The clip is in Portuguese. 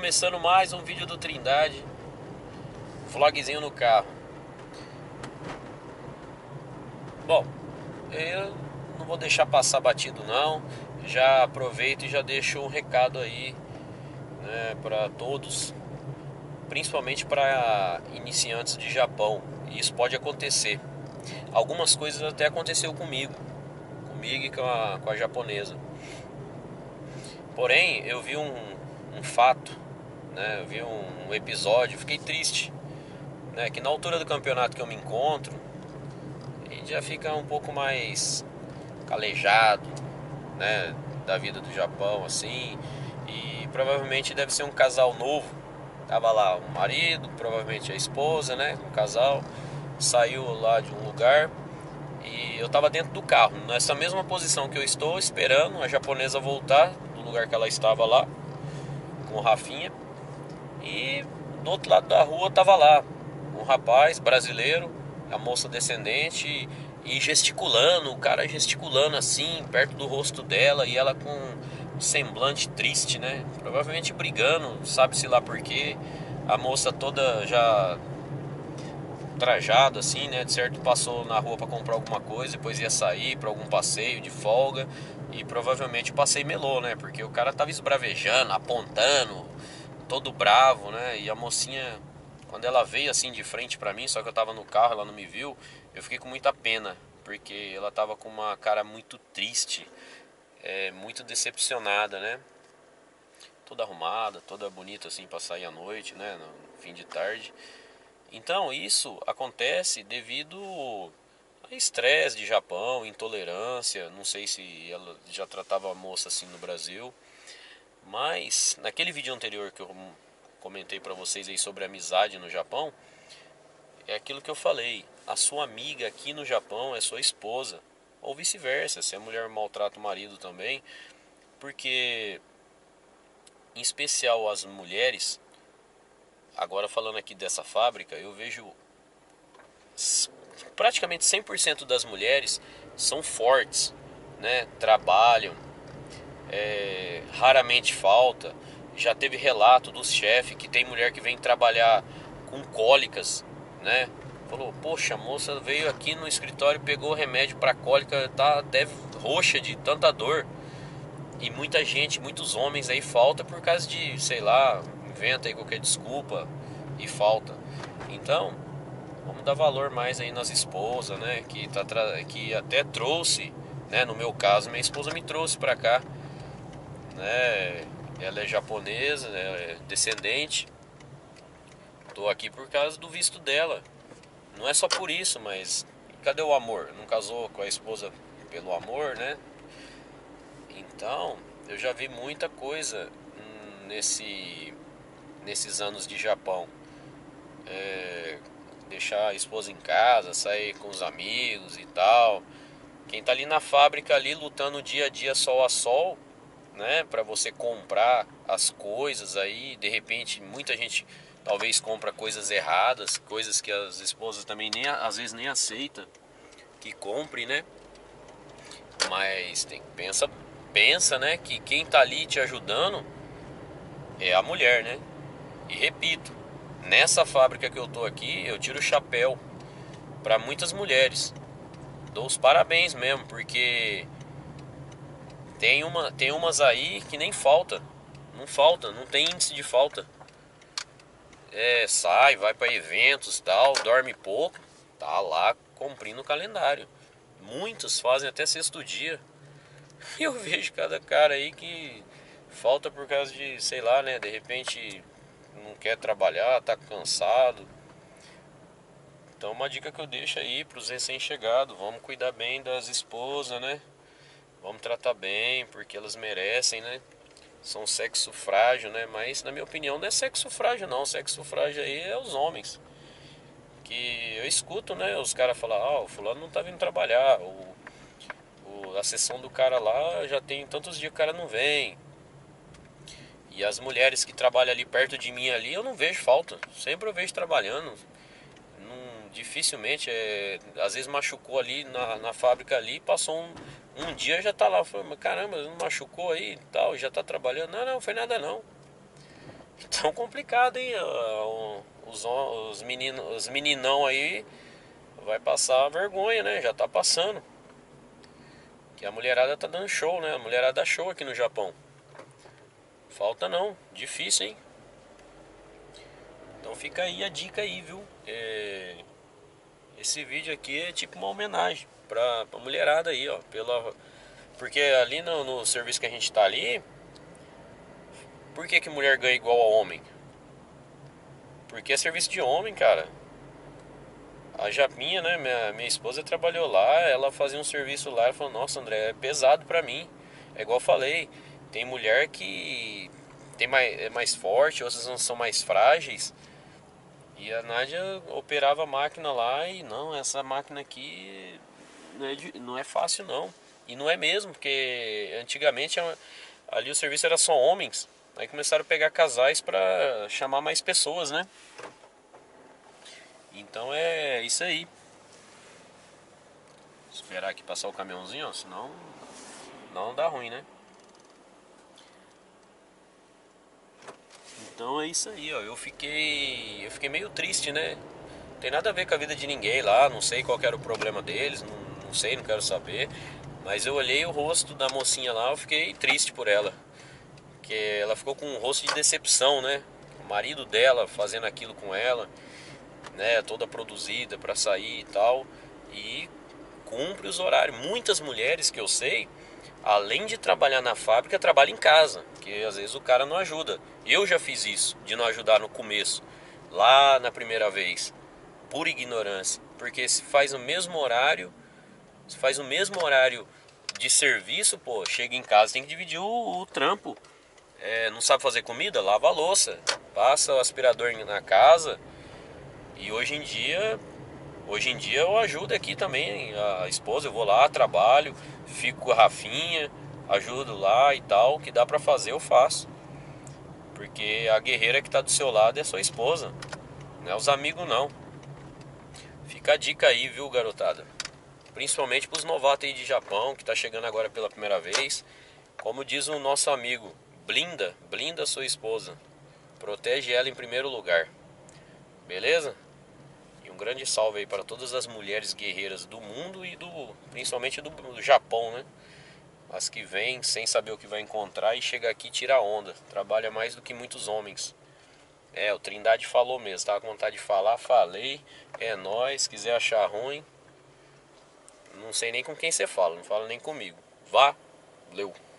começando mais um vídeo do Trindade, vlogzinho no carro. Bom, eu não vou deixar passar batido não. Já aproveito e já deixo um recado aí, né, para todos, principalmente para iniciantes de Japão. E isso pode acontecer. Algumas coisas até aconteceu comigo e com a japonesa. Porém, eu vi um fato, né? Eu vi um episódio, fiquei triste, né? Que na altura do campeonato que eu me encontro, a gente já fica um pouco mais calejado, né? Da vida do Japão, assim. E provavelmente deve ser um casal novo. Tava lá o marido, provavelmente a esposa, né? Um casal saiu lá de um lugar e eu tava dentro do carro, nessa mesma posição que eu estou, esperando a japonesa voltar do lugar que ela estava lá, com o Rafinha. E do outro lado da rua tava lá um rapaz brasileiro, a moça descendente, e gesticulando, o cara gesticulando assim, perto do rosto dela, e ela com um semblante triste, né? Provavelmente brigando, sabe-se lá por quê. A moça toda já trajada assim, né? De certo passou na rua para comprar alguma coisa, depois ia sair para algum passeio de folga. E provavelmente o passeio melou, né? Porque o cara tava esbravejando, apontando, todo bravo, né? E a mocinha, quando ela veio assim de frente pra mim, só que eu tava no carro, ela não me viu, eu fiquei com muita pena, porque ela tava com uma cara muito triste, muito decepcionada, né? Toda arrumada, toda bonita assim pra sair à noite, né? No fim de tarde. Então isso acontece devido a estresse de Japão, intolerância. Não sei se ela já tratava a moça assim no Brasil. Mas naquele vídeo anterior que eu comentei pra vocês aí sobre amizade no Japão, é aquilo que eu falei. A sua amiga aqui no Japão é sua esposa. Ou vice-versa, se a mulher maltrata o marido também. Porque, em especial as mulheres, agora falando aqui dessa fábrica, eu vejo praticamente 100% das mulheres são fortes, né? Trabalham, raramente falta. Já teve relato dos chefes que tem mulher que vem trabalhar com cólicas, né? Falou, poxa, a moça veio aqui no escritório, pegou remédio para cólica, tá até roxa de tanta dor. E muita gente, muitos homens aí falta por causa de, sei lá, inventa aí qualquer desculpa e falta. Então, vamos dar valor mais aí nas esposas, né? Que até trouxe, né? No meu caso, minha esposa me trouxe pra cá, né? Ela é japonesa, é descendente. Tô aqui por causa do visto dela. Não é só por isso, mas cadê o amor? Não casou com a esposa pelo amor, né? Então, eu já vi muita coisa nesses anos de Japão. Deixar a esposa em casa, sair com os amigos e tal. Quem tá ali na fábrica ali lutando dia a dia sol a sol, né, para você comprar as coisas aí, de repente muita gente talvez compra coisas erradas, coisas que as esposas também nem às vezes nem aceita que compre, né? Mas pensa, né, que quem tá ali te ajudando é a mulher, né? E repito, nessa fábrica que eu tô aqui, eu tiro o chapéu para muitas mulheres. Dou os parabéns mesmo, porque tem umas aí que nem falta. Não falta, não tem índice de falta. Sai, vai para eventos, tal, dorme pouco, tá lá cumprindo o calendário. Muitos fazem até sexto dia. E eu vejo cada cara aí que falta por causa de, sei lá, né, de repente não quer trabalhar, tá cansado. Então uma dica que eu deixo aí pros recém-chegados, vamos cuidar bem das esposas, né? Vamos tratar bem, porque elas merecem, né? São sexo frágil, né? Mas na minha opinião não é sexo frágil não, sexo frágil aí é os homens. Que eu escuto, né? Os caras falar, o fulano não tá vindo trabalhar, a sessão do cara lá já tem tantos dias que o cara não vem. E as mulheres que trabalham ali perto de mim ali, eu não vejo falta. Sempre eu vejo trabalhando. Dificilmente, às vezes machucou ali na fábrica ali, passou um dia já tá lá. Eu falei, mas caramba, não machucou aí e tal, já tá trabalhando. Não, não, foi nada não. Tão complicado, hein? Os meninão aí vai passar vergonha, né? Já tá passando. Que a mulherada tá dando show, né? A mulherada dá show aqui no Japão. Falta não, difícil, hein? Então fica aí a dica aí, viu? Esse vídeo aqui é tipo uma homenagem pra mulherada aí, ó. Porque ali no serviço que a gente tá ali, por que mulher ganha igual ao homem? Porque é serviço de homem, cara. A Japinha, né? Minha esposa trabalhou lá, ela fazia um serviço lá, ela falou, nossa, André, é pesado pra mim. É igual eu falei, tem mulher que é mais forte, outras não são mais frágeis. E a Nádia operava a máquina lá e não, essa máquina aqui não é fácil não. E não é mesmo, porque antigamente ali o serviço era só homens. Aí começaram a pegar casais pra chamar mais pessoas, né? Então é isso aí. Esperar aqui passar o caminhãozinho, ó, senão não dá ruim, né? Então é isso aí, ó. Eu fiquei meio triste, né? Não tem nada a ver com a vida de ninguém lá, não sei qual era o problema deles, não sei, não quero saber. Mas eu olhei o rosto da mocinha lá, eu fiquei triste por ela. Que ela ficou com um rosto de decepção, né? O marido dela fazendo aquilo com ela, né? Toda produzida pra sair e tal. E cumpre os horários. Muitas mulheres que eu sei, além de trabalhar na fábrica, trabalham em casa, que às vezes o cara não ajuda. Eu já fiz isso, de não ajudar no começo, lá na primeira vez, por ignorância, porque se faz o mesmo horário de serviço, pô, chega em casa, tem que dividir o trampo. Não sabe fazer comida? Lava a louça, passa o aspirador na casa. E hoje em dia eu ajudo aqui também a esposa, eu vou lá, trabalho, fico com a Rafinha, ajudo lá e tal, o que dá pra fazer eu faço. Porque a guerreira que tá do seu lado é sua esposa, não é os amigos não. Fica a dica aí, viu, garotada? Principalmente pros novatos aí de Japão, que tá chegando agora pela primeira vez. Como diz o nosso amigo, blinda sua esposa. Protege ela em primeiro lugar. Beleza? E um grande salve aí para todas as mulheres guerreiras do mundo e principalmente do Japão, né? As que vêm sem saber o que vai encontrar e chega aqui e tira onda. Trabalha mais do que muitos homens. O Trindade falou mesmo, tava com vontade de falar, falei. É nóis, quiser achar ruim, não sei nem com quem você fala, não fala nem comigo. Valeu!